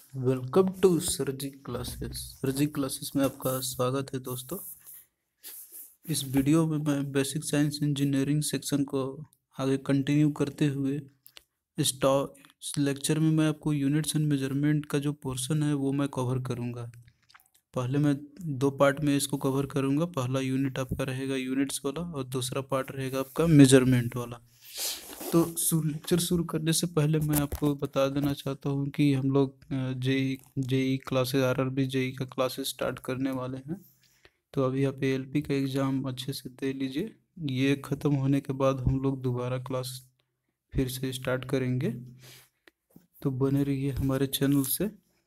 Welcome to सरजी classes में आपका स्वागत है दोस्तों। इस वीडियो में मैं बेसिक साइंस इंजीनियरिंग सेक्शन को आगे कंटिन्यू करते हुए इस लेक्चर में मैं आपको यूनिट्स एंड मेजरमेंट का जो पोर्शन है वो मैं कवर करूँगा। पहले मैं दो पार्ट में इसको कवर करूँगा। पहला यूनिट आपका रहेगा यूनिट्स वाला और दूसरा पार्ट रहेगा आपका मेजरमेंट वाला। तो लेक्चर शुरू करने से पहले मैं आपको बता देना चाहता हूँ कि हम लोग JE JE classes RRB JE का क्लासेस स्टार्ट करने वाले हैं। तो अभी आप एएलपी का एग्ज़ाम अच्छे से दे लीजिए। ये ख़त्म होने के बाद हम लोग दोबारा क्लास फिर से स्टार्ट करेंगे, तो बने रहिए हमारे चैनल से।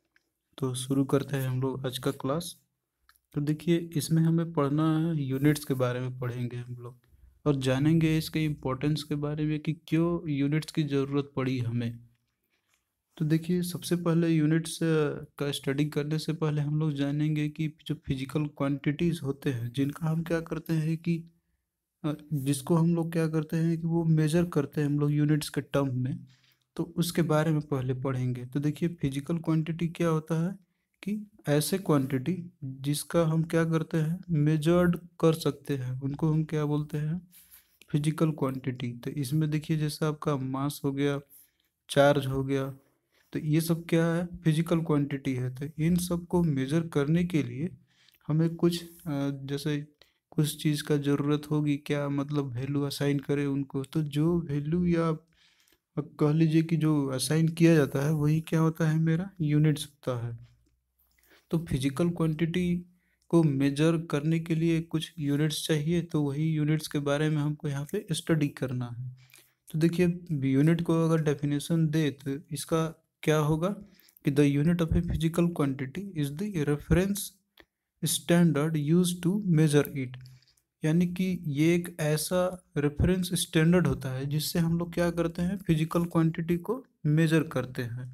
तो शुरू करते हैं हम लोग आज का क्लास। तो देखिए, इसमें हमें पढ़ना है, यूनिट्स के बारे में पढ़ेंगे हम लोग और जानेंगे इसके इम्पोर्टेंस के बारे में कि क्यों यूनिट्स की ज़रूरत पड़ी हमें। तो देखिए, सबसे पहले यूनिट्स का स्टडी करने से पहले हम लोग जानेंगे कि जो फिजिकल क्वांटिटीज़ होते हैं जिनका हम क्या करते हैं कि जिसको हम लोग क्या करते हैं कि वो मेजर करते हैं हम लोग यूनिट्स के टर्म में। तो उसके बारे में पहले पढ़ेंगे। तो देखिए, फिजिकल क्वांटिटी क्या होता है कि ऐसे क्वांटिटी जिसका हम क्या करते हैं मेजर्ड कर सकते हैं, उनको हम क्या बोलते हैं फिजिकल क्वांटिटी। तो इसमें देखिए, जैसे आपका मास हो गया, चार्ज हो गया, तो ये सब क्या है फिजिकल क्वांटिटी है। तो इन सब को मेजर करने के लिए हमें कुछ जैसे कुछ चीज़ का ज़रूरत होगी, क्या मतलब वैल्यू असाइन करें उनको। तो जो वैल्यू या कह लीजिए कि जो असाइन किया जाता है वही क्या होता है मेरा यूनिट्स होता है। तो फिजिकल क्वांटिटी को मेजर करने के लिए कुछ यूनिट्स चाहिए, तो वही यूनिट्स के बारे में हमको यहाँ पे स्टडी करना है। तो देखिए, यूनिट को अगर डेफिनेशन दे तो इसका क्या होगा कि the unit of a physical quantity is the reference standard use to measure it. यानी कि ये एक ऐसा रेफरेंस स्टैंडर्ड होता है जिससे हम लोग क्या करते हैं फिजिकल क्वांटिटी को मेजर करते हैं।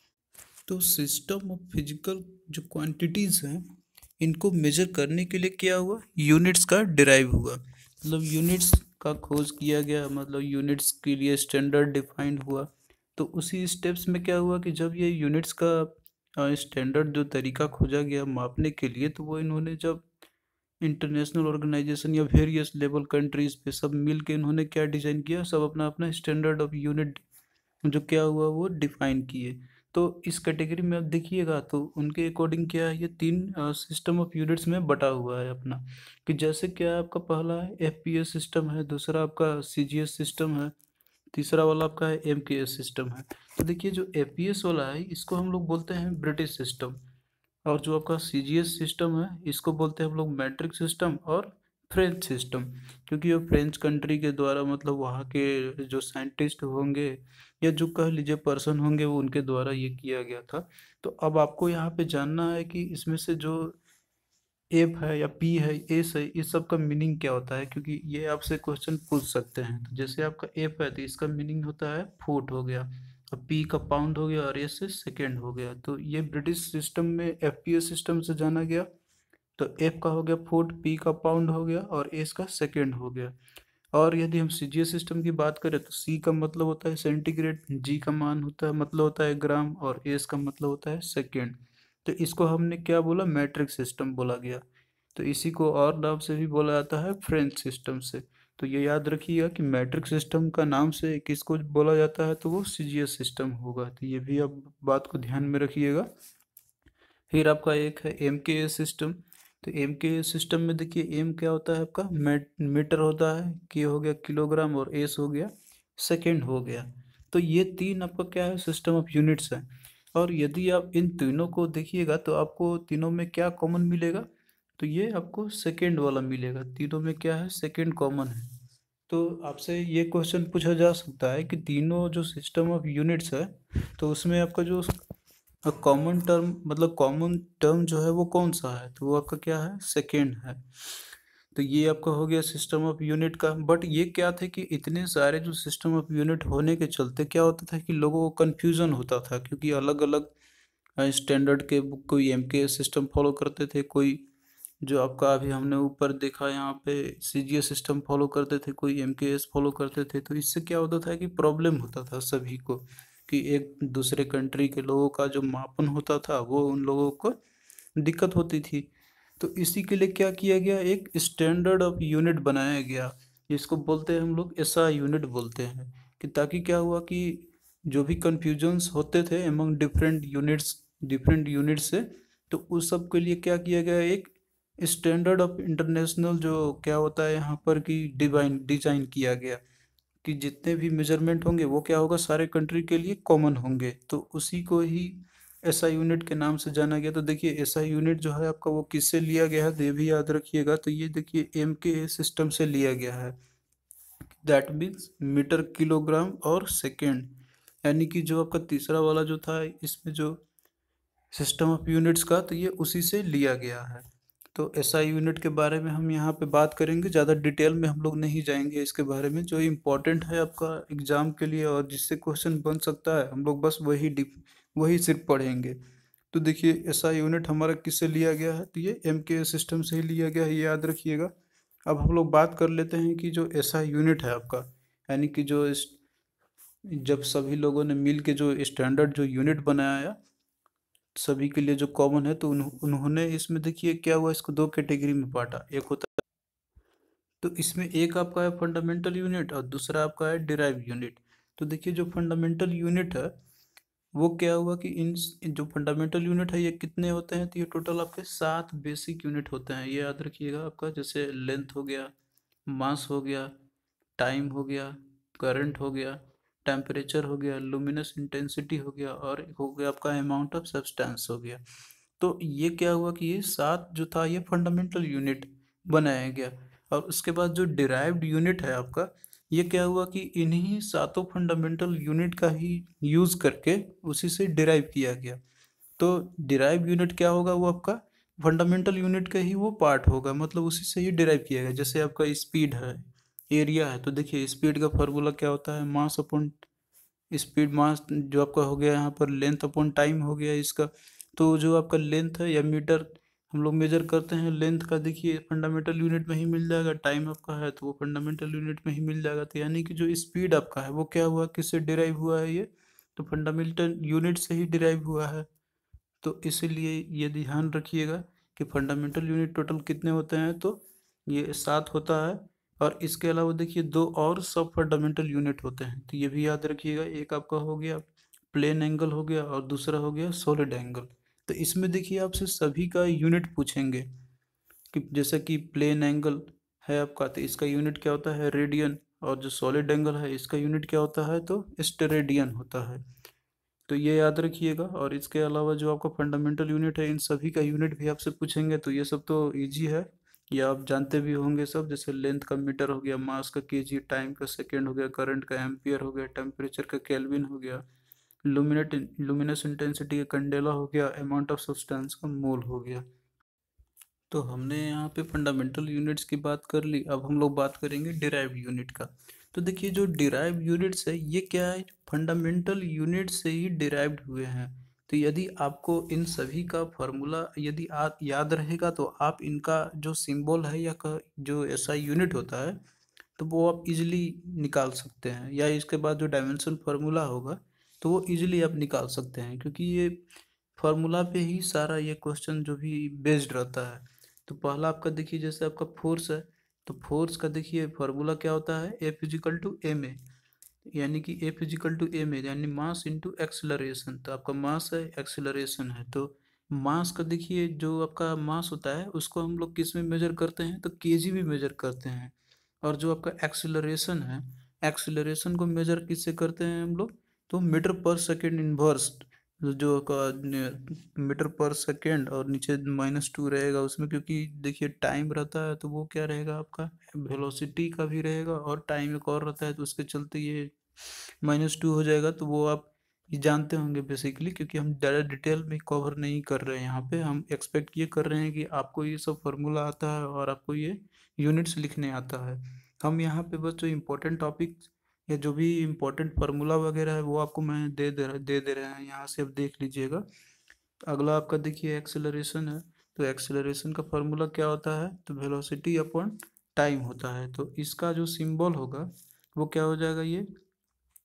तो सिस्टम ऑफ फिजिकल जो क्वांटिटीज़ हैं इनको मेजर करने के लिए क्या हुआ, यूनिट्स का डिराइव हुआ। मतलब यूनिट्स का खोज किया गया, मतलब यूनिट्स के लिए स्टैंडर्ड डिफाइंड हुआ। तो उसी स्टेप्स में क्या हुआ कि जब ये यूनिट्स का स्टैंडर्ड जो तरीका खोजा गया मापने के लिए, तो वो इन्होंने जब इंटरनेशनल ऑर्गेनाइजेशन या वेरियस लेवल कंट्रीज पे सब मिल के इन्होंने क्या डिज़ाइन किया, सब अपना अपना स्टैंडर्ड ऑफ यूनिट जो क्या हुआ वो डिफाइन किए। तो इस कैटेगरी में आप देखिएगा तो उनके अकॉर्डिंग क्या है, ये तीन सिस्टम ऑफ यूनिट्स में बटा हुआ है अपना। कि जैसे क्या है, आपका पहला है एफपीएस सिस्टम है, दूसरा आपका सीजीएस सिस्टम है, तीसरा वाला आपका है एमकेएस सिस्टम है। तो देखिए, जो एफपीएस वाला है इसको हम लोग बोलते हैं ब्रिटिश सिस्टम, और जो आपका सीजीएस सिस्टम है इसको बोलते हैं हम लोग मैट्रिक सिस्टम और फ्रेंच सिस्टम। क्योंकि ये फ्रेंच कंट्री के द्वारा, मतलब वहाँ के जो साइंटिस्ट होंगे या जो कह लीजिए पर्सन होंगे वो उनके द्वारा ये किया गया था। तो अब आपको यहाँ पे जानना है कि इसमें से जो एफ है या पी है एस है, इस सब का मीनिंग क्या होता है, क्योंकि ये आपसे क्वेश्चन पूछ सकते हैं। तो जैसे आपका एफ है तो इसका मीनिंग होता है फुट हो गया, और पी का पाउंड हो गया, और एस से सेकेंड हो गया। तो ये ब्रिटिश सिस्टम में एफपीएस सिस्टम से जाना गया। तो एफ का हो गया फुट, पी का पाउंड हो गया, और एस का सेकेंड हो गया। और यदि हम सीजीएस सिस्टम की बात करें तो सी का मतलब होता है सेंटीग्रेड, जी का मान होता है मतलब होता है ग्राम, और एस का मतलब होता है सेकेंड। तो इसको हमने क्या बोला, मैट्रिक सिस्टम बोला गया। तो इसी को और नाम से भी बोला जाता है फ्रेंच सिस्टम से। तो ये याद रखिएगा कि मैट्रिक सिस्टम का नाम से किसको बोला जाता है, तो वो सीजीएस सिस्टम होगा। तो ये भी आप बात को ध्यान में रखिएगा। फिर आपका एक है एम के एस सिस्टम। तो एम के एस सिस्टम में देखिए, एम क्या होता है आपका मीटर होता है, के हो गया किलोग्राम, और एस हो गया सेकेंड हो गया। तो ये तीन आपका क्या है सिस्टम ऑफ यूनिट्स है। और यदि आप इन तीनों को देखिएगा तो आपको तीनों में क्या कॉमन मिलेगा, तो ये आपको सेकेंड वाला मिलेगा। तीनों में क्या है, सेकेंड कॉमन है। तो आपसे ये क्वेश्चन पूछा जा सकता है कि तीनों जो सिस्टम ऑफ यूनिट्स है, तो उसमें आपका जो कॉमन टर्म, मतलब कॉमन टर्म जो है वो कौन सा है, तो वो आपका क्या है, सेकेंड है। तो ये आपका हो गया सिस्टम ऑफ यूनिट का। बट ये क्या थे कि इतने सारे जो सिस्टम ऑफ यूनिट होने के चलते क्या होता था कि लोगों को कन्फ्यूज़न होता था, क्योंकि अलग अलग स्टैंडर्ड के बुक, कोई एम के सिस्टम फॉलो करते थे, कोई जो आपका अभी हमने ऊपर देखा यहाँ पे सीजीएस सिस्टम फॉलो करते थे, कोई एमकेएस फॉलो करते थे। तो इससे क्या होता था कि प्रॉब्लम होता था सभी को, कि एक दूसरे कंट्री के लोगों का जो मापन होता था वो उन लोगों को दिक्कत होती थी। तो इसी के लिए क्या किया गया, एक स्टैंडर्ड ऑफ यूनिट बनाया गया, जिसको बोलते हैं हम लोग एसआई यूनिट बोलते हैं। कि ताकि क्या हुआ कि जो भी कन्फ्यूजन्स होते थे एमंग डिफरेंट यूनिट्स से, तो उस सब के लिए क्या किया गया, एक स्टैंडर्ड ऑफ इंटरनेशनल जो क्या होता है यहाँ पर कि डिजाइन किया गया कि जितने भी मेजरमेंट होंगे वो क्या होगा, सारे कंट्री के लिए कॉमन होंगे। तो उसी को ही एसआई यूनिट के नाम से जाना गया। तो देखिए एसआई यूनिट जो है आपका वो किससे लिया गया है, तो ये भी याद रखिएगा। तो ये देखिए एम के सिस्टम से लिया गया है, दैट मीन्स मीटर किलोग्राम और सेकेंड। यानी कि जो आपका तीसरा वाला जो था इसमें जो सिस्टम ऑफ यूनिट्स का, तो ये उसी से लिया गया है। तो एसआई यूनिट के बारे में हम यहाँ पे बात करेंगे, ज़्यादा डिटेल में हम लोग नहीं जाएंगे इसके बारे में। जो इम्पोर्टेंट है आपका एग्जाम के लिए और जिससे क्वेश्चन बन सकता है, हम लोग बस वही सिर्फ पढ़ेंगे। तो देखिए एसआई यूनिट हमारा किससे लिया गया है, तो ये एम के सिस्टम से ही लिया गया है, ये याद रखिएगा। अब हम लोग बात कर लेते हैं कि जो एसआई यूनिट है आपका, यानी कि जब सभी लोगों ने मिल के जो स्टैंडर्ड जो यूनिट बनाया सभी के लिए जो कॉमन है, तो उन्होंने इसमें देखिए क्या हुआ, इसको दो कैटेगरी में बांटा। एक होता है, तो इसमें एक आपका है फंडामेंटल यूनिट और दूसरा आपका है डिराइव यूनिट। तो देखिए जो फंडामेंटल यूनिट है वो क्या हुआ कि इन जो फंडामेंटल यूनिट है ये कितने होते हैं, तो ये टोटल आपके 7 बेसिक यूनिट होते हैं, ये याद रखिएगा आपका। जैसे लेंथ हो गया, मास हो गया, टाइम हो गया, करंट हो गया, टेम्परेचर हो गया, लुमिनस इंटेंसिटी हो गया, और हो गया आपका अमाउंट ऑफ सब्सटेंस हो गया। तो ये क्या हुआ कि ये 7 जो था ये फंडामेंटल यूनिट बनाया गया। और उसके बाद जो डिराइव्ड यूनिट है आपका, ये क्या हुआ कि इन्हीं सातों फंडामेंटल यूनिट का ही यूज करके उसी से डिराइव किया गया। तो डिराइव यूनिट क्या होगा, वो आपका फंडामेंटल यूनिट का ही वो पार्ट होगा, मतलब उसी से ही डिराइव किया गया। जैसे आपका स्पीड है, एरिया है, तो देखिए स्पीड का फॉर्मूला क्या होता है, मास अपॉन स्पीड, मास जो आपका हो गया यहाँ पर लेंथ अपॉन टाइम हो गया इसका। तो जो आपका लेंथ है या मीटर हम लोग मेजर करते हैं लेंथ का, देखिए फंडामेंटल यूनिट में ही मिल जाएगा। टाइम आपका है तो वो फंडामेंटल यूनिट में ही मिल जाएगा। तो यानी कि जो स्पीड आपका है वो क्या हुआ, किससे डिराइव हुआ है, ये तो फंडामेंटल यूनिट से ही डिराइव हुआ है। तो इसीलिए ये ध्यान रखिएगा कि फंडामेंटल यूनिट टोटल कितने होते हैं, तो ये 7 होता है। और इसके अलावा देखिए दो और सब फंडामेंटल यूनिट होते हैं, तो ये भी याद रखिएगा। एक आपका हो गया प्लेन एंगल हो गया और दूसरा हो गया सॉलिड एंगल। तो इसमें देखिए आपसे सभी का यूनिट पूछेंगे कि जैसे कि प्लेन एंगल है आपका, तो इसका यूनिट क्या होता है, रेडियन। और जो सॉलिड एंगल है इसका यूनिट क्या होता है, तो स्टेरेडियन होता है। तो ये याद रखिएगा। और इसके अलावा जो आपका फंडामेंटल यूनिट है इन सभी का यूनिट भी आपसे पूछेंगे, तो ये सब तो इजी है, ये आप जानते भी होंगे सब। जैसे लेंथ का मीटर हो गया, मास का केजी, टाइम का सेकंड हो गया, करंट का एम्पियर हो गया, टेम्परेचर का केल्विन हो गया, लुमिनस इंटेंसिटी का कैंडेला हो गया, अमाउंट ऑफ सब्सटेंस का मोल हो गया। तो हमने यहाँ पे फंडामेंटल यूनिट्स की बात कर ली, अब हम लोग बात करेंगे डिराइव्ड यूनिट का। तो देखिए जो डिराइव्ड यूनिट्स है ये क्या है, फंडामेंटल यूनिट से ही डिराइव्ड हुए हैं। तो यदि आपको इन सभी का फॉर्मूला यदि आप याद रहेगा, तो आप इनका जो सिंबल है या जो ऐसा यूनिट होता है, तो वो आप इजीली निकाल सकते हैं। या इसके बाद जो डायमेंशन फार्मूला होगा तो वो इजीली आप निकाल सकते हैं, क्योंकि ये फार्मूला पे ही सारा ये क्वेश्चन जो भी बेस्ड रहता है। तो पहला आपका देखिए जैसे आपका फोर्स है, तो फोर्स का देखिए फार्मूला क्या होता है, F equal to M A. यानी कि F equal to M A यानी मास इंटू एक्सेलरेशन। तो आपका मास है, एक्सेलरेशन है। तो मास का देखिए जो आपका मास होता है उसको हम लोग किस में मेजर करते हैं, तो केजी में मेजर करते हैं। और जो आपका एक्सेलरेशन है, एक्सेलरेशन को मेजर किससे करते हैं हम लोग, तो मीटर पर सेकेंड इनवर्स। जो का मीटर पर सेकेंड और नीचे -2 रहेगा उसमें, क्योंकि देखिए टाइम रहता है तो वो क्या रहेगा आपका वेलोसिटी का भी रहेगा, और टाइम एक और रहता है तो उसके चलते ये -2 हो जाएगा। तो वो आप ये जानते होंगे बेसिकली, क्योंकि हम ज़्यादा डिटेल में कवर नहीं कर रहे हैं यहाँ पे। हम एक्सपेक्ट ये कर रहे हैं कि आपको ये सब फार्मूला आता है और आपको ये यूनिट्स लिखने आता है। हम यहाँ पे बस जो इम्पोर्टेंट टॉपिक या जो भी इम्पोर्टेंट फार्मूला वगैरह है वो आपको मैं दे रहे हैं, यहाँ से आप देख लीजिएगा। अगला आपका देखिए एक्सेलरेशन है, तो एक्सेलरेशन का फार्मूला क्या होता है, तो वेलोसिटी अपॉन टाइम होता है। तो इसका जो सिंबल होगा वो क्या हो जाएगा, ये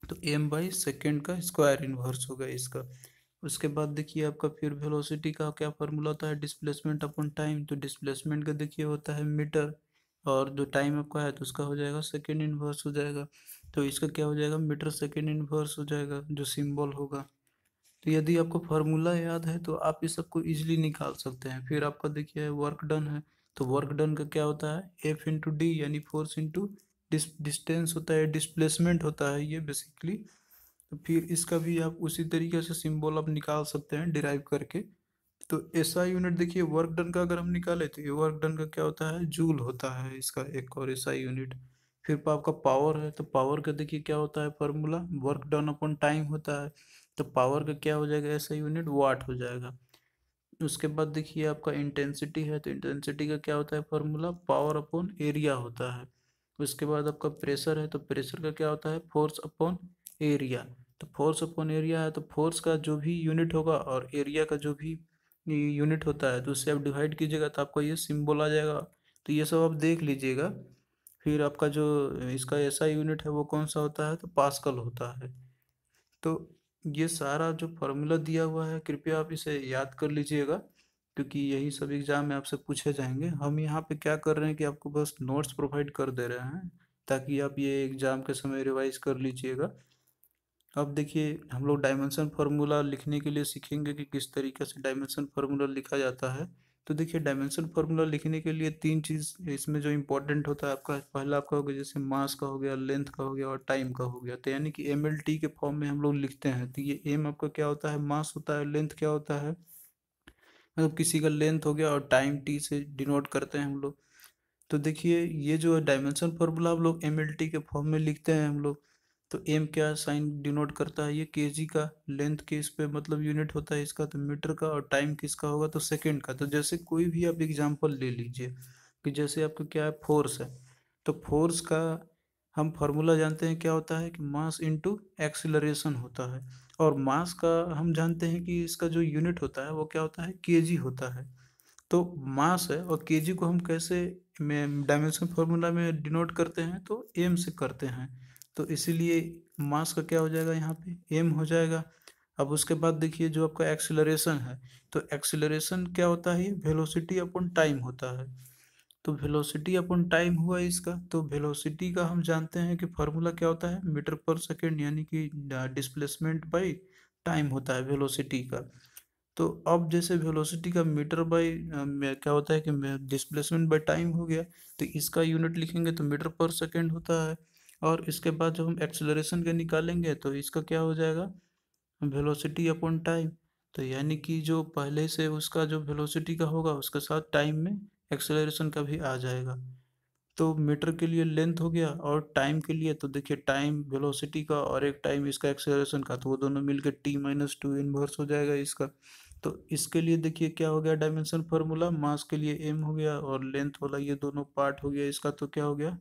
तो एम बाई सेकेंड का स्क्वायर इन्वर्स होगा इसका। उसके बाद देखिए आपका फिर वेलोसिटी का क्या फार्मूला होता है, डिस्प्लेसमेंट अपॉन टाइम। तो डिस्प्लेसमेंट का देखिए होता है मीटर, और जो टाइम आपका है तो उसका हो जाएगा सेकेंड इन्वर्स हो जाएगा। तो इसका क्या हो जाएगा, मीटर सेकेंड इन्वर्स हो जाएगा जो सिंबल होगा। तो यदि आपको फार्मूला याद है तो आप इस सबको इजीली निकाल सकते हैं। फिर आपका देखिए वर्क डन है, तो वर्क डन का क्या होता है, एफ इंटू डी, यानी फोर्स इंटू डिस्टेंस होता है, डिस्प्लेसमेंट होता है ये बेसिकली। तो फिर इसका भी आप उसी तरीके से सिंबल आप निकाल सकते हैं डिराइव करके। तो एसआई यूनिट देखिए वर्क डन का अगर हम निकाले तो ये वर्क डन का क्या होता है, जूल होता है इसका एक और एसआई यूनिट। फिर आपका पावर है, तो पावर का देखिए क्या होता है formula, work done upon time होता है। तो पावर का क्या हो जाएगा, एसआई यूनिट वाट हो जाएगा। उसके बाद देखिए आपका इंटेंसिटी है, तो इंटेंसिटी का क्या होता है फार्मूला, पावर अपॉन एरिया होता है। उसके बाद आपका प्रेशर है, तो प्रेशर का क्या होता है, फोर्स अपॉन एरिया। तो फोर्स अपॉन एरिया है, तो फोर्स का जो भी यूनिट होगा और एरिया का जो भी यूनिट होता है तो उससे आप डिवाइड कीजिएगा तो आपको ये सिंबल आ जाएगा। तो ये सब आप देख लीजिएगा। फिर आपका जो इसका ऐसा यूनिट है वो कौन सा होता है, तो पास्कल होता है। तो ये सारा जो फॉर्मूला दिया हुआ है कृपया आप इसे याद कर लीजिएगा, क्योंकि यही सब एग्जाम में आपसे पूछे जाएंगे। हम यहाँ पे क्या कर रहे हैं कि आपको बस नोट्स प्रोवाइड कर दे रहे हैं ताकि आप ये एग्जाम के समय रिवाइज कर लीजिएगा। अब देखिए हम लोग डायमेंशन फार्मूला लिखने के लिए सीखेंगे कि किस तरीके से डायमेंशन फार्मूला लिखा जाता है। तो देखिए डायमेंशन फार्मूला लिखने के लिए तीन चीज़ इसमें जो इम्पोर्टेंट होता है आपका, पहला आपका हो गया जैसे मास का हो गया, लेंथ का हो गया और टाइम का हो गया। तो यानी कि एम एल टी के फॉर्म में हम लोग लिखते हैं। तो ये एम आपका क्या होता है, मास होता है, लेंथ क्या होता है, मतलब किसी का लेंथ हो गया, और टाइम टी से डिनोट करते हैं हम लोग। तो देखिए ये जो डायमेंशन फार्मूला हम लोग एम एल टी के फॉर्म में लिखते हैं हम लोग। तो एम क्या साइन डिनोट करता है, ये केजी का, लेंथ के इस पे मतलब यूनिट होता है इसका तो मीटर का, और टाइम किसका होगा तो सेकंड का। तो जैसे कोई भी आप एग्जांपल ले लीजिए कि जैसे आपका क्या है, फोर्स है। तो फोर्स का हम फार्मूला जानते हैं क्या होता है कि मास इनटू एक्सीलरेशन होता है। और मास का हम जानते हैं कि इसका जो यूनिट होता है वो क्या होता है, केजी होता है। तो मास है और केजी को हम कैसे में डायमेंशन फार्मूला में डिनोट करते हैं, तो एम से करते हैं। तो इसीलिए मास का क्या हो जाएगा यहाँ पे, एम हो जाएगा। अब उसके बाद देखिए जो आपका एक्सीलरेशन है, तो एक्सीलरेशन क्या होता है, ये वेलोसिटी अपॉन टाइम होता है। तो वेलोसिटी अपॉन टाइम हुआ इसका। तो वेलोसिटी का हम जानते हैं कि फार्मूला क्या होता है, मीटर पर सेकेंड, यानी कि डिस्प्लेसमेंट बाई टाइम होता है वेलोसिटी का। तो अब जैसे वेलोसिटी का मीटर बाई क्या होता है कि डिस्प्लेसमेंट बाई टाइम हो गया, तो इसका यूनिट लिखेंगे तो मीटर पर सेकेंड होता है। और इसके बाद जब हम एक्सेलरेशन का निकालेंगे तो इसका क्या हो जाएगा, वेलोसिटी अपॉन टाइम। तो यानी कि जो पहले से उसका जो वेलोसिटी का होगा उसके साथ टाइम में एक्सेलरेशन का भी आ जाएगा। तो मीटर के लिए लेंथ हो गया, और टाइम के लिए तो देखिए टाइम वेलोसिटी का और एक टाइम इसका एक्सेलरेशन का, तो वो दोनों मिलकर टी माइनस टू इनवर्स हो जाएगा इसका। तो इसके लिए देखिए क्या हो गया डायमेंशन फार्मूला, मास के लिए एम हो गया और लेंथ वाला ये दोनों पार्ट हो गया इसका, तो क्या हो गया,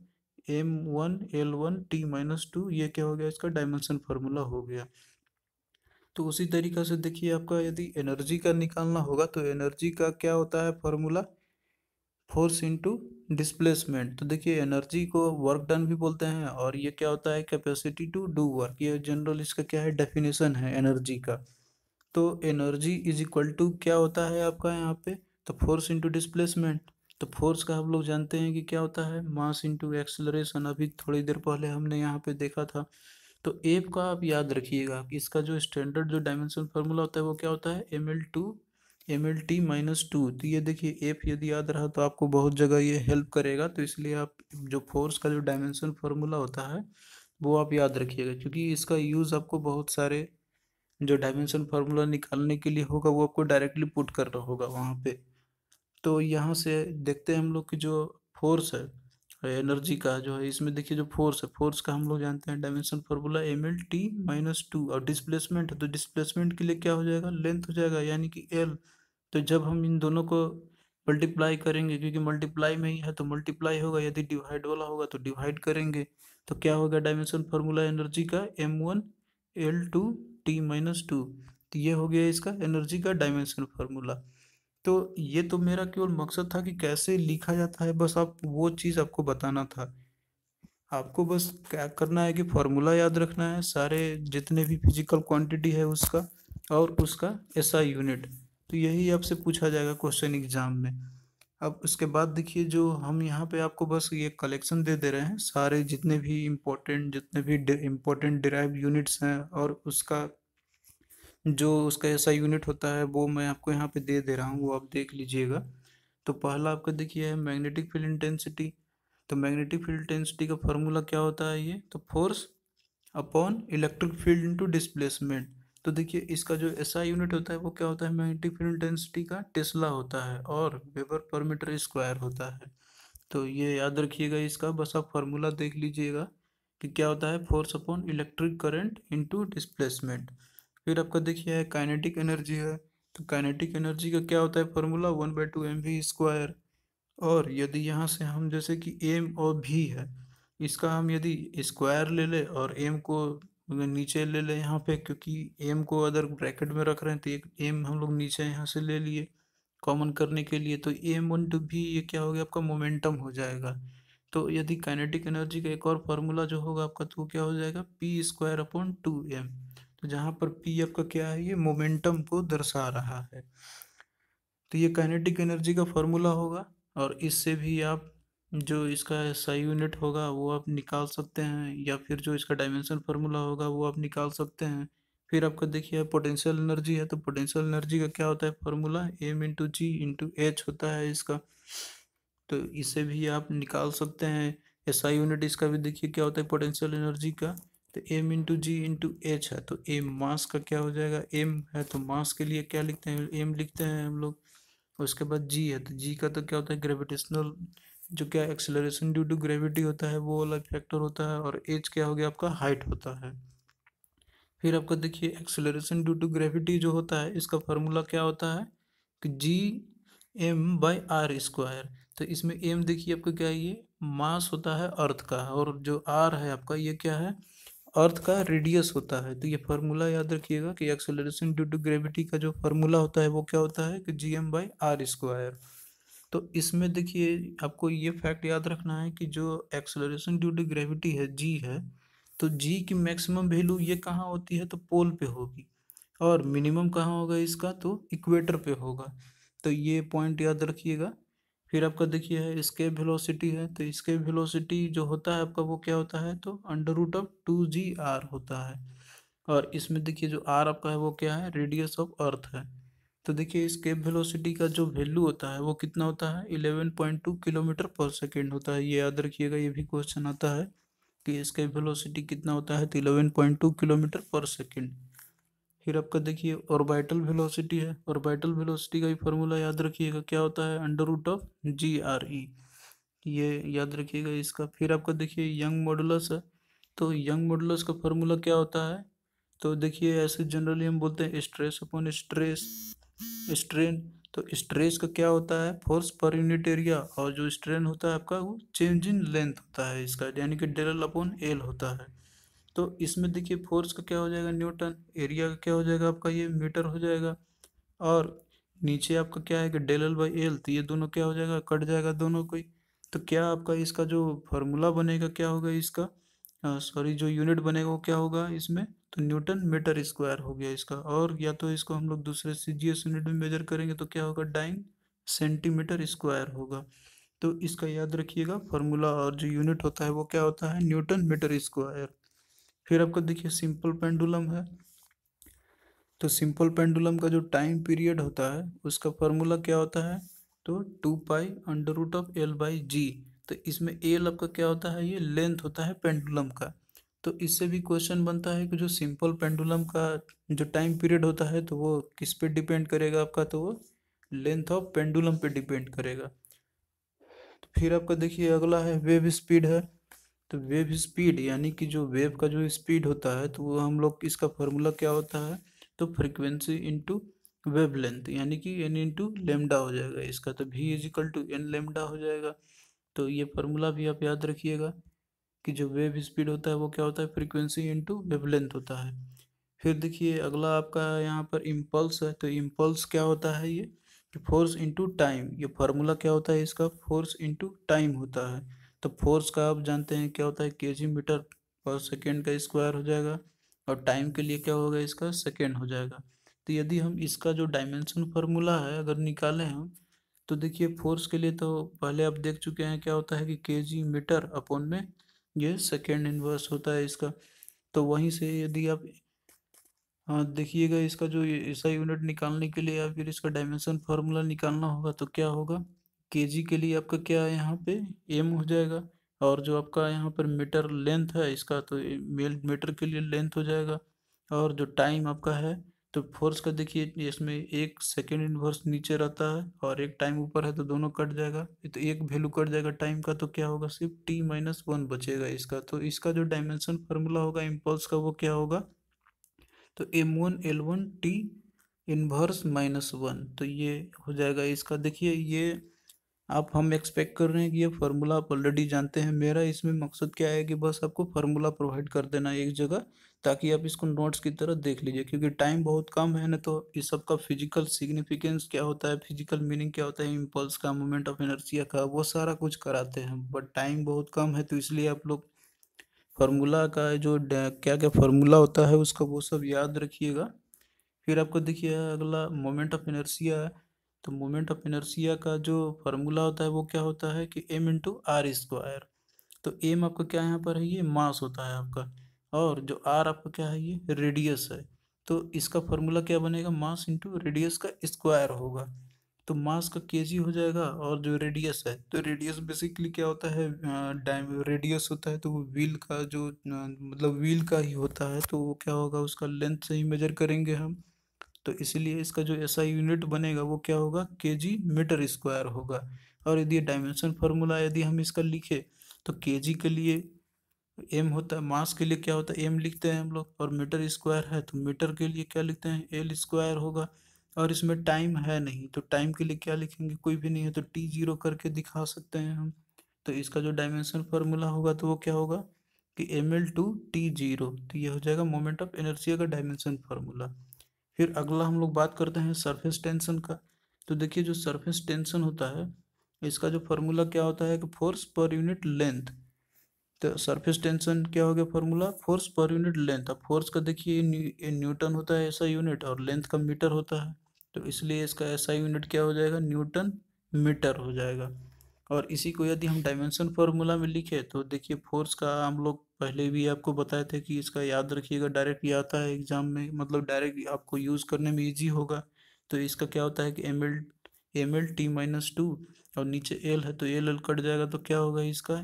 M1 L1 T-2, ये क्या हो गया इसका डायमेंशन फार्मूला हो गया। तो उसी तरीका से देखिए आपका यदि एनर्जी का निकालना होगा तो एनर्जी का क्या होता है फार्मूला, फोर्स इंटू डिस्प्लेसमेंट। तो देखिए एनर्जी को वर्क डन भी बोलते हैं, और ये क्या होता है, कैपेसिटी टू डू वर्क। ये जनरल इसका क्या है, डेफिनेशन है एनर्जी का। तो एनर्जी इज इक्वल टू क्या होता है आपका यहाँ पे, तो फोर्स इंटू डिस्प्लेसमेंट। तो फोर्स का हम लोग जानते हैं कि क्या होता है, मास इंटू एक्सेलरेशन, अभी थोड़ी देर पहले हमने यहाँ पे देखा था। तो एफ का आप याद रखिएगा कि इसका जो स्टैंडर्ड जो डायमेंशन फार्मूला होता है वो क्या होता है, ML2 ML T-2। तो ये देखिए एफ यदि याद रहा तो आपको बहुत जगह ये हेल्प करेगा। तो इसलिए आप जो फोर्स का जो डायमेंशन फार्मूला होता है वो आप याद रखिएगा, क्योंकि इसका यूज़ आपको बहुत सारे जो डायमेंशन फार्मूला निकालने के लिए होगा वो आपको डायरेक्टली पुट कर रहा होगा वहाँ पे। तो यहाँ से देखते हैं हम लोग कि जो फोर्स है एनर्जी का जो है, इसमें देखिए जो फोर्स है, फोर्स का हम लोग जानते हैं डायमेंशन फार्मूला ML T-2। और डिस्प्लेसमेंट है, तो डिस्प्लेसमेंट के लिए क्या हो जाएगा, लेंथ हो जाएगा, यानी कि L। तो जब हम इन दोनों को मल्टीप्लाई करेंगे, क्योंकि मल्टीप्लाई में ही है तो मल्टीप्लाई होगा, यदि डिवाइड वाला होगा तो डिवाइड करेंगे। तो क्या होगा डायमेंशन फार्मूला एनर्जी का, M1 L2 T-2। तो ये हो गया इसका एनर्जी का डायमेंशन फार्मूला। तो ये तो मेरा केवल मकसद था कि कैसे लिखा जाता है, बस आप वो चीज़ आपको बताना था। आपको बस क्या करना है कि फॉर्मूला याद रखना है सारे जितने भी फिजिकल क्वांटिटी है उसका, और उसका एसआई यूनिट। तो यही आपसे पूछा जाएगा क्वेश्चन एग्जाम में। अब उसके बाद देखिए, जो हम यहाँ पे आपको बस ये कलेक्शन दे दे रहे हैं सारे जितने भी इम्पोर्टेंट डिराइव यूनिट्स हैं, और उसका जो उसका ऐसा यूनिट होता है वो मैं आपको यहाँ पे दे दे रहा हूँ, वो आप देख लीजिएगा। तो पहला आपका देखिए है मैग्नेटिक फील्ड इंटेंसिटी। तो मैग्नेटिक फील्ड इंटेंसिटी का फॉर्मूला क्या होता है, ये तो force upon electric field into displacement. तो देखिए इसका जो एसआई यूनिट होता है वो क्या होता है, मैग्नेटिक फील्ड इंटेंसिटी का टेस्ला होता है, और वेबर पर मीटर स्क्वायर होता है। तो ये याद रखिएगा, इसका बस आप फार्मूला देख लीजिएगा कि क्या होता है, force upon electric current into displacement. फिर आपका देखिए है काइनेटिक एनर्जी है। तो काइनेटिक एनर्जी का क्या होता है फॉर्मूला, 1/2 mv²। और यदि यहाँ से हम जैसे कि एम और भी है, इसका हम यदि स्क्वायर ले ले और एम को नीचे ले ले यहाँ पे, क्योंकि एम को अदर ब्रैकेट में रख रहे हैं तो एक एम हम लोग नीचे यहाँ से ले लिए कॉमन करने के लिए, तो एम वन टू भी ये क्या हो गया आपका मोमेंटम हो जाएगा। तो यदि काइनेटिक एनर्जी का एक और फार्मूला जो होगा आपका, तो वो क्या हो जाएगा, p² अपॉन 2m। तो जहाँ पर p आपका क्या है, ये मोमेंटम को दर्शा रहा है। तो ये काइनेटिक एनर्जी का फार्मूला होगा, और इससे भी आप जो इसका SI यूनिट होगा वो आप निकाल सकते हैं, या फिर जो इसका डायमेंशन फार्मूला होगा वो आप निकाल सकते हैं। फिर आपका देखिए पोटेंशियल एनर्जी है। तो पोटेंशियल एनर्जी का क्या होता है फॉर्मूला, m × g × h होता है इसका। तो इसे भी आप निकाल सकते हैं। SI यूनिट इसका भी देखिए क्या होता है पोटेंशियल एनर्जी का, तो m × g × h है। तो m मास का क्या हो जाएगा, m है तो मास के लिए क्या लिखते हैं, m लिखते हैं हम लोग। उसके बाद g है, तो g का तो क्या होता है ग्रेविटेशनल, जो क्या एक्सेलरेशन ड्यू टू ग्रेविटी होता है वो वाला फैक्टर होता है, और h क्या हो गया आपका हाइट होता है। फिर आपका देखिए एक्सेलरेशन ड्यू टू ग्रेविटी जो होता है इसका फार्मूला क्या होता है कि G m/r²। तो इसमें m देखिए आपका क्या है, ये मास होता है अर्थ का, और जो r है आपका ये क्या है, अर्थ का रेडियस होता है। तो ये फार्मूला याद रखिएगा कि एक्सेलरेशन ड्यू टू ग्रेविटी का जो फार्मूला होता है वो क्या होता है कि Gm/r²। तो इसमें देखिए आपको ये फैक्ट याद रखना है कि जो एक्सेलरेशन ड्यू टू ग्रेविटी है g है, तो g की मैक्सिमम वैल्यू ये कहाँ होती है, तो पोल पे होगी, और मिनिमम कहाँ होगा इसका, तो इक्वेटर पे होगा। तो ये पॉइंट याद रखिएगा। फिर आपका देखिए है escape वेलोसिटी है। तो escape वेलोसिटी जो होता है आपका वो क्या होता है, तो √2gr होता है। और इसमें देखिए जो r आपका है वो क्या है, रेडियस ऑफ अर्थ है। तो देखिए escape वेलोसिटी का जो वैल्यू होता है वो कितना होता है, 11.2 किलोमीटर पर सेकेंड होता है। ये याद रखिएगा, ये भी क्वेश्चन आता है कि escape वेलोसिटी कितना होता है, तो 11.2 किलोमीटर पर सेकेंड। फिर आपका देखिए ऑर्बिटल वेलोसिटी है। ऑर्बिटल वेलोसिटी का भी फार्मूला याद रखिएगा, क्या होता है, √g/r। ये याद रखिएगा इसका। फिर आपका देखिए यंग मॉडुलस है। तो यंग मॉडुलस का फार्मूला क्या होता है, तो देखिए ऐसे जनरली हम बोलते हैं स्ट्रेस अपॉन स्ट्रेस स्ट्रेन। तो स्ट्रेस का क्या होता है, फोर्स पर यूनिट एरिया, और जो स्ट्रेन होता है आपका वो चेंज इन लेंथ होता है इसका, यानी कि del/L होता है। तो इसमें देखिए फोर्स का क्या हो जाएगा न्यूटन, एरिया का क्या हो जाएगा आपका ये मीटर हो जाएगा, और नीचे आपका क्या है कि del/L, तो ये दोनों क्या हो जाएगा, कट जाएगा दोनों को ही। तो क्या आपका इसका जो फार्मूला बनेगा क्या होगा इसका, सॉरी जो यूनिट बनेगा वो क्या होगा इसमें, तो न्यूटन मीटर स्क्वायर हो गया इसका। और या तो इसको हम लोग दूसरे CGS यूनिट में मेजर करेंगे तो क्या होगा, डाइन सेंटीमीटर स्क्वायर होगा। तो इसका याद रखिएगा फार्मूला, और जो यूनिट होता है वो क्या होता है, न्यूटन मीटर स्क्वायर। फिर आपका देखिए सिंपल पेंडुलम है। तो सिंपल पेंडुलम का जो टाइम पीरियड होता है उसका फार्मूला क्या होता है, तो 2π√L/g। तो इसमें एल आपका क्या होता है, ये लेंथ होता है पेंडुलम का। तो इससे भी क्वेश्चन बनता है कि जो सिंपल पेंडुलम का जो टाइम पीरियड होता है तो वो किस पे डिपेंड करेगा आपका, तो वो लेंथ ऑफ पेंडुलम पे डिपेंड करेगा। तो फिर आपका देखिए अगला है वेव स्पीड है। तो वेव स्पीड यानी कि जो वेव का जो स्पीड होता है तो वो हम लोग इसका फार्मूला क्या होता है, तो फ्रीक्वेंसी इंटू वेव लेंथ, यानी कि n इंटू लेमडा हो जाएगा इसका। तो v=n लेमडा हो जाएगा। तो ये फार्मूला भी आप याद रखिएगा कि जो वेव स्पीड होता है वो क्या होता है, फ्रीक्वेंसी इंटू वेव लेंथ होता है। फिर देखिए अगला आपका यहाँ पर इम्पल्स है। तो इम्पल्स क्या होता है, ये कि फोर्स इंटू टाइम। ये फार्मूला क्या होता है इसका, फोर्स इंटू टाइम होता है। तो फोर्स का आप जानते हैं क्या होता है, केजी मीटर पर सेकेंड का स्क्वायर हो जाएगा, और टाइम के लिए क्या होगा इसका, सेकेंड हो जाएगा। तो यदि हम इसका जो डायमेंशन फार्मूला है अगर निकालें हम, तो देखिए फोर्स के लिए तो पहले आप देख चुके हैं क्या होता है कि केजी मीटर अपॉन में ये सेकेंड इनवर्स होता है इसका। तो वहीं से यदि आप, हाँ देखिएगा, इसका जो ऐसा यूनिट निकालने के लिए या फिर इसका डायमेंशन फार्मूला निकालना होगा तो क्या होगा, केजी के लिए आपका क्या है यहाँ पे एम हो जाएगा, और जो आपका यहाँ पर मीटर लेंथ है इसका तो मीटर के लिए लेंथ हो जाएगा, और जो टाइम आपका है, तो फोर्स का देखिए इसमें एक सेकेंड इनवर्स नीचे रहता है और एक टाइम ऊपर है, तो दोनों कट जाएगा, तो एक वैल्यू कट जाएगा टाइम का, तो क्या होगा सिर्फ t-1 बचेगा इसका। तो इसका जो डायमेंशन फार्मूला होगा इम्पल्स का वो क्या होगा, तो m1 L1 t इनवर्स -1, तो ये हो जाएगा इसका। देखिए ये आप, हम एक्सपेक्ट कर रहे हैं कि ये फार्मूला आप ऑलरेडी जानते हैं, मेरा इसमें मकसद क्या है कि बस आपको फार्मूला प्रोवाइड कर देना है एक जगह, ताकि आप इसको नोट्स की तरह देख लीजिए, क्योंकि टाइम बहुत कम है ना, तो इस सब का फिजिकल सिग्निफिकेंस क्या होता है, फिजिकल मीनिंग क्या होता है, इम्पल्स का, मोमेंट ऑफ इनर्शिया का, वो सारा कुछ कराते हैं, बट टाइम बहुत कम है, तो इसलिए आप लोग फार्मूला का जो क्या क्या फार्मूला होता है उसका वो सब याद रखिएगा। फिर आपको देखिए अगला मोमेंट ऑफ इनर्शिया है, तो मोमेंट ऑफ इनर्शिया का जो फार्मूला होता है वो क्या होता है कि m×r²। तो एम आपका क्या है यहाँ पर है, ये मास होता है आपका, और जो आर आपका क्या है, ये रेडियस है। तो इसका फार्मूला क्या बनेगा, मास इंटू रेडियस का स्क्वायर होगा। तो मास का केजी हो जाएगा, और जो रेडियस है, तो रेडियस बेसिकली क्या होता है, रेडियस होता है तो वो व्हील का जो मतलब व्हील का ही होता है, तो वो क्या होगा, उसका लेंथ से ही मेजर करेंगे हम। तो इसलिए इसका जो ऐसा यूनिट बनेगा वो क्या होगा, केजी मीटर स्क्वायर होगा। और यदि डायमेंशन फार्मूला यदि हम इसका लिखे, तो केजी के लिए एम होता है, मास के लिए क्या होता है एम लिखते हैं हम लोग, और मीटर स्क्वायर है तो मीटर के लिए क्या लिखते हैं, एल स्क्वायर होगा। और इसमें टाइम है नहीं, तो टाइम के लिए क्या लिखेंगे, कोई भी नहीं है तो t0 करके दिखा सकते हैं हम। तो इसका जो डायमेंशन फार्मूला होगा तो वो क्या होगा कि ml/t0, तो ये हो जाएगा मोमेंट ऑफ इनर्शिया का डायमेंशन फार्मूला। फिर अगला हम लोग बात करते हैं सरफेस टेंशन का। तो देखिए जो सरफेस टेंशन होता है इसका जो फार्मूला क्या होता है कि फोर्स पर यूनिट लेंथ। तो सरफेस टेंशन क्या हो गया फॉर्मूला, फोर्स पर यूनिट लेंथ। अब फोर्स का देखिए न्यूटन होता है ऐसा यूनिट, और लेंथ का मीटर होता है, तो इसलिए इसका ऐसा यूनिट क्या हो जाएगा, न्यूटन मीटर हो जाएगा। और इसी को यदि हम डायमेंशन फार्मूला में लिखे, तो देखिए फोर्स का हम लोग पहले भी आपको बताए थे कि इसका याद रखिएगा, डायरेक्ट ये आता है एग्जाम में, मतलब डायरेक्ट आपको यूज़ करने में ईजी होगा। तो इसका क्या होता है कि ml/t-2, और नीचे एल है तो एल कट जाएगा, तो क्या होगा इसका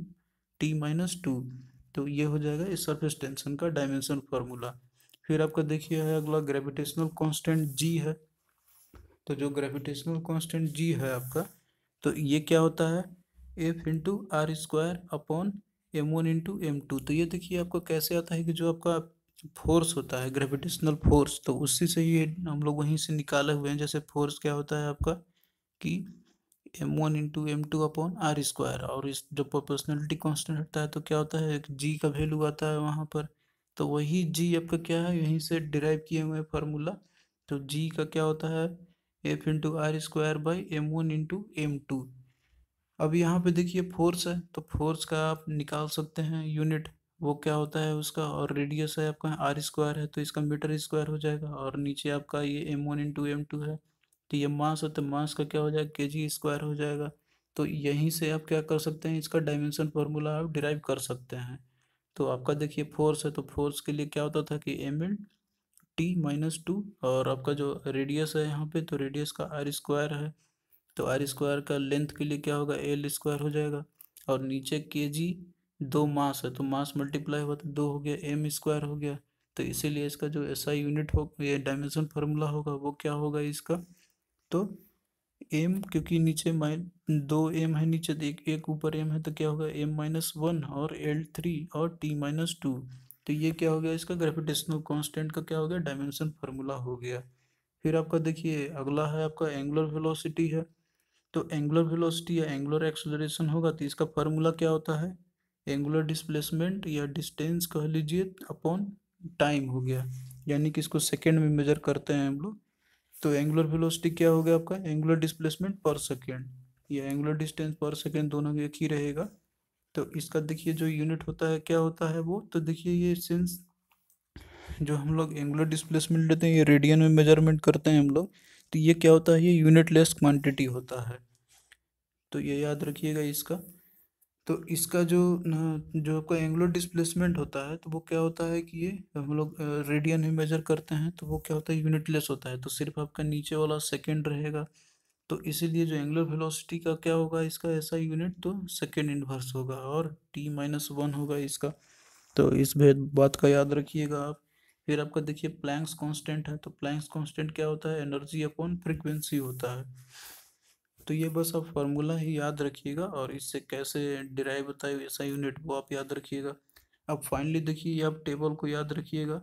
m/t-2। तो ये हो जाएगा इस सरफेस टेंशन का डायमेंशन फार्मूला। फिर आपका देखिए है अगला ग्रेविटेशनल कांस्टेंट जी है। तो जो ग्रेविटेशनल कांस्टेंट जी है आपका, तो ये क्या होता है, F × r² upon m1 × m2। तो ये देखिए आपको कैसे आता है कि जो आपका फोर्स होता है ग्रेविटेशनल फोर्स, तो उसी से ये हम लोग वहीं से निकाले हुए हैं। जैसे फोर्स क्या होता है आपका कि m1 × m2 अपॉन r², और इस जो प्रोपोर्शनलिटी कांस्टेंट होता है तो क्या होता है, जी का वैल्यू आता है वहाँ पर, तो वही जी आपका क्या है, यहीं से डिराइव किए हुए फार्मूला। तो जी का क्या होता है, F × r² / m1 × m2। अब यहाँ पे देखिए फोर्स है, तो फोर्स का आप निकाल सकते हैं यूनिट, वो क्या होता है उसका, और रेडियस है आपका r² है तो इसका मीटर स्क्वायर हो जाएगा, और नीचे आपका ये m1 × m2 है, तो ये मास है तो मास का क्या हो जाएगा, kg² हो जाएगा। तो यहीं से आप क्या कर सकते हैं, इसका डायमेंशन फार्मूला आप डिराइव कर सकते हैं। तो आपका देखिए फोर्स है, तो फोर्स के लिए क्या होता था कि ml/t-2, और आपका जो रेडियस है यहाँ पे, तो रेडियस का r² है, तो r² का लेंथ के लिए क्या होगा, l² हो जाएगा, और नीचे kg, दो मास है तो मास मल्टीप्लाई हुआ तो दो हो गया, m² हो गया। तो इसीलिए इसका जो ऐसा यूनिट हो, ये डायमेंशन फार्मूला होगा वो क्या होगा इसका, तो एम, क्योंकि नीचे दो एम है नीचे, तो एक एक ऊपर एम है, तो क्या होगा m-1 और l3 और t-2। तो ये क्या हो गया इसका ग्रेविटेशनल कांस्टेंट का क्या हो गया, डायमेंशन फार्मूला हो गया। फिर आपका देखिए अगला है आपका एंगुलर वेलोसिटी है। तो एंगुलर वेलोसिटी या एंगुलर एक्सेलरेशन होगा तो इसका फार्मूला क्या होता है, एंगुलर डिस्प्लेसमेंट या डिस्टेंस कह लीजिए अपॉन टाइम हो गया, यानी कि इसको सेकेंड में मेजर करते हैं हम लोग। तो एंगुलर वेलोसिटी क्या हो गया आपका, एंगुलर डिस्प्लेसमेंट पर सेकेंड या एंगुलर डिस्टेंस पर सेकेंड, दोनों एक ही रहेगा। तो इसका देखिए जो यूनिट होता है क्या होता है वो, तो देखिए ये सिंस जो हम लोग एंगुलर डिस्प्लेसमेंट लेते हैं ये रेडियन में मेजरमेंट करते हैं हम लोग, तो ये क्या होता है, ये यूनिटलेस क्वांटिटी होता है। तो ये याद रखिएगा इसका। तो इसका जो आपका एंगुलर डिस्प्लेसमेंट होता है तो वो क्या होता है कि ये हम लोग रेडियन में मेजर करते हैं, तो वो क्या होता है, यूनिटलेस होता है, तो सिर्फ आपका नीचे वाला सेकंड रहेगा। तो इसीलिए जो एंगुलर वेलोसिटी का क्या होगा, इसका ऐसा यूनिट तो सेकंड इनवर्स होगा और t-1 होगा इसका। तो इस भेद बात का याद रखिएगा आप। फिर आपका देखिए प्लैंक्स कांस्टेंट है, तो प्लैंक्स कांस्टेंट क्या होता है, एनर्जी अपॉन फ्रीक्वेंसी होता है। तो ये बस आप फार्मूला ही याद रखिएगा और इससे कैसे डिराइव होता है ऐसा यूनिट वो आप याद रखिएगा। अब फाइनली देखिए ये आप टेबल को याद रखिएगा।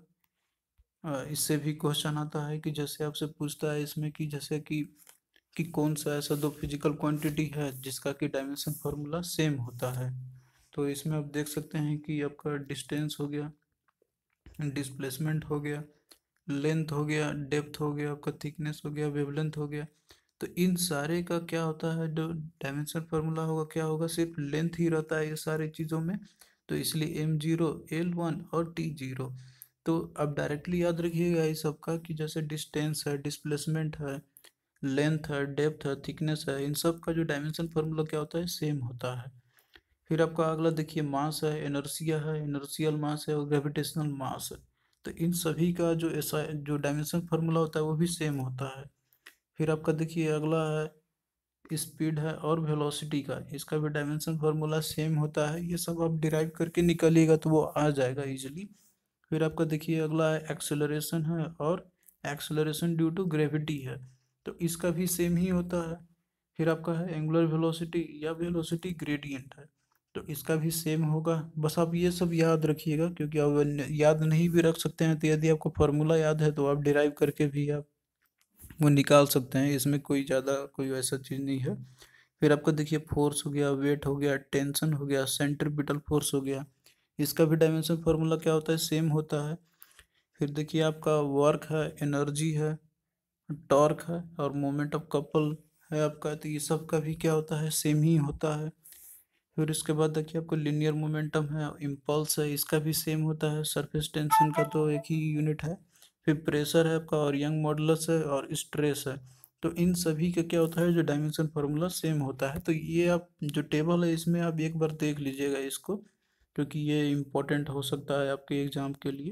इससे भी क्वेश्चन आता है कि जैसे आपसे पूछता है इसमें कि जैसे कि कौन सा ऐसा दो फिजिकल क्वांटिटी है जिसका कि डायमेंशन फार्मूला सेम होता है। तो इसमें आप देख सकते हैं कि आपका डिस्टेंस हो गया, डिस्प्लेसमेंट हो गया, लेंथ हो गया, डेप्थ हो गया, आपका थिकनेस हो गया, वेवलेंथ हो गया। तो इन सारे का क्या होता है, जो डायमेंशन फार्मूला होगा क्या होगा, सिर्फ लेंथ ही रहता है ये सारी चीज़ों में। तो इसलिए m0, l1 और t0। तो अब डायरेक्टली याद रखिएगा इस सब का कि जैसे डिस्टेंस है, डिस्प्लेसमेंट है, लेंथ है, डेप्थ है, थिकनेस है, इन सब का जो डायमेंशन फार्मूला क्या होता है, सेम होता है। फिर आपका अगला देखिए मास है, इनर्शिया है, इनर्शियल मास है और ग्रेविटेशनल मास है। तो इन सभी का जो ऐसा जो डायमेंशन फार्मूला होता है वो भी सेम होता है। फिर आपका देखिए अगला है स्पीड है और वेलोसिटी का, इसका भी डायमेंशन फार्मूला सेम होता है। ये सब आप डिराइव करके निकालिएगा तो वो आ जाएगा इजीली। फिर आपका देखिए अगला है एक्सेलरेशन है और एक्सेलरेशन ड्यू टू ग्रेविटी है, तो इसका भी सेम ही होता है। फिर आपका है एंगुलर वेलोसिटी या वेलोसिटी ग्रेडियंट है, तो इसका भी सेम होगा। बस आप ये सब याद रखिएगा, क्योंकि आप याद नहीं भी रख सकते हैं तो यदि आपको फार्मूला याद है तो आप डिराइव करके भी आप वो निकाल सकते हैं, इसमें कोई ज़्यादा कोई वैसा चीज़ नहीं है। फिर आपका देखिए फोर्स हो गया, वेट हो गया, टेंशन हो गया, सेंट्रीपिटल फोर्स हो गया, इसका भी डायमेंशन फार्मूला क्या होता है, सेम होता है। फिर देखिए आपका वर्क है, एनर्जी है, टॉर्क है और मोमेंट ऑफ कपल है आपका, तो ये सब का भी क्या होता है, सेम ही होता है। फिर इसके बाद देखिए आपको लीनियर मोमेंटम है, इम्पल्स है, इसका भी सेम होता है। सरफेस टेंशन का तो एक ही यूनिट है। फिर प्रेशर है आपका और यंग मॉडुलस है और स्ट्रेस है। तो इन सभी का क्या होता है, जो डायमेंशन फार्मूला सेम होता है। तो ये आप जो टेबल है इसमें आप एक बार देख लीजिएगा इसको, क्योंकि ये इम्पोर्टेंट हो सकता है आपके एग्जाम के लिए।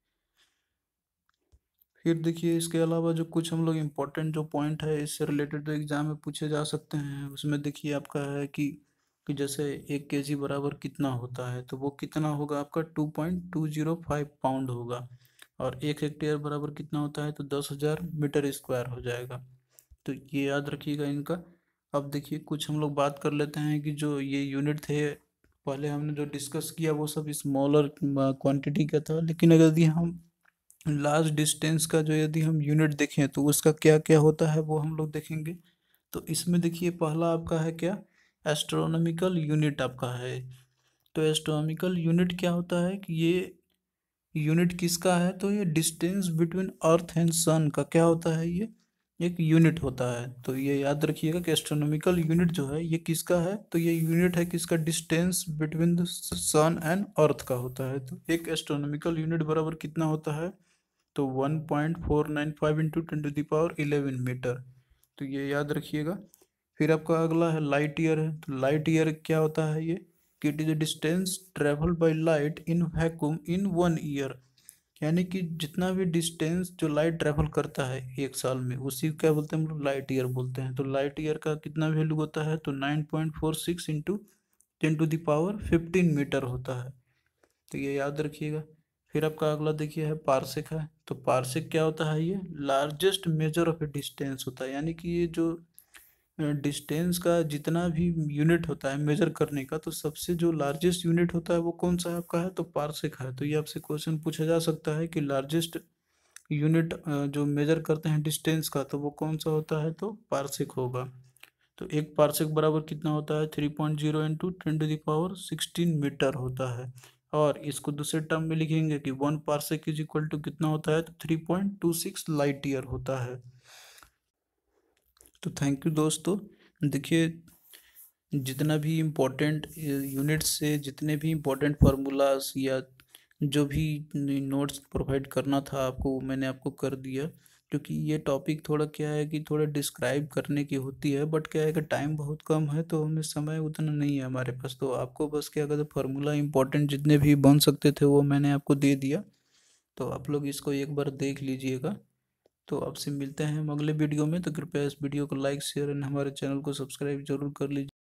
फिर देखिए इसके अलावा जो कुछ हम लोग इम्पोर्टेंट जो पॉइंट है इससे रिलेटेड जो एग्जाम में पूछे जा सकते हैं, उसमें देखिए आपका है कि जैसे 1 kg बराबर कितना होता है, तो वो कितना होगा आपका 2.205 पाउंड होगा। और 1 हेक्टेयर बराबर कितना होता है, तो 10,000 मीटर स्क्वायर हो जाएगा। तो ये याद रखिएगा इनका। अब देखिए कुछ हम लोग बात कर लेते हैं कि जो ये यूनिट थे पहले हमने जो डिस्कस किया वो सब स्मॉलर क्वांटिटी का था, लेकिन अगर यदि हम लार्ज डिस्टेंस का जो यदि हम यूनिट देखें तो उसका क्या क्या होता है वो हम लोग देखेंगे। तो इसमें देखिए पहला आपका है क्या, एस्ट्रोनॉमिकल यूनिट आपका है। तो एस्ट्रोनॉमिकल यूनिट क्या होता है कि ये यूनिट किसका है, तो ये distance between earth and sun का क्या होता है, ये एक यूनिट होता है। तो ये याद रखिएगा कि एस्ट्रोनॉमिकल यूनिट जो है ये किसका है, तो ये यूनिट है किसका, distance between the sun and earth का होता है। तो एक एस्ट्रोनॉमिकल यूनिट बराबर कितना होता है, तो 1.495 × 10⁻11 मीटर। तो ये याद रखिएगा। फिर आपका अगला है लाइट ईयर है, तो लाइट ईयर क्या होता है ये, कि it is a distance travel by light in vacuum in 1 year. यानी कि जितना भी डिस्टेंस जो लाइट ट्रेवल करता है एक साल में उसी को क्या बोलते हैं हम लोग, लाइट ईयर बोलते हैं। तो लाइट ईयर का कितना वैल्यू होता है, तो 9.46 इंटू 10⁻15 मीटर होता है। तो ये याद रखिएगा। फिर आपका अगला देखिए है पारसेक है, तो पारसेक क्या होता है, ये largest measure of a distance होता है। यानी कि ये जो डिस्टेंस का जितना भी यूनिट होता है मेजर करने का, तो सबसे जो लार्जेस्ट यूनिट होता है वो कौन सा आपका है, तो पारसेक है। तो ये आपसे क्वेश्चन पूछा जा सकता है कि लार्जेस्ट यूनिट जो मेजर करते हैं डिस्टेंस का तो वो कौन सा होता है, तो पारसेक होगा। तो एक पारसेक बराबर कितना होता है, 3.0 इंटू 10⁻16 मीटर होता है। और इसको दूसरे टर्म में लिखेंगे कि 1 पारसेक इज इक्वल टू कितना होता है, तो 3.26 लाइट ईयर होता है। तो थैंक यू दोस्तों। देखिए जितना भी इम्पोर्टेंट यूनिट्स से जितने भी इम्पोर्टेंट फार्मूलाज या जो भी नोट्स प्रोवाइड करना था आपको, वो मैंने आपको कर दिया। क्योंकि ये टॉपिक थोड़ा क्या है कि थोड़ा डिस्क्राइब करने की होती है, बट क्या है कि टाइम बहुत कम है, तो हमें समय उतना नहीं है हमारे पास। तो आपको बस क्या कहते फार्मूला इम्पोर्टेंट जितने भी बन सकते थे वो मैंने आपको दे दिया। तो आप लोग इसको एक बार देख लीजिएगा। तो आपसे मिलते हैं हम अगले वीडियो में। तो कृपया इस वीडियो को लाइक शेयर एंड हमारे चैनल को सब्सक्राइब जरूर कर लीजिए।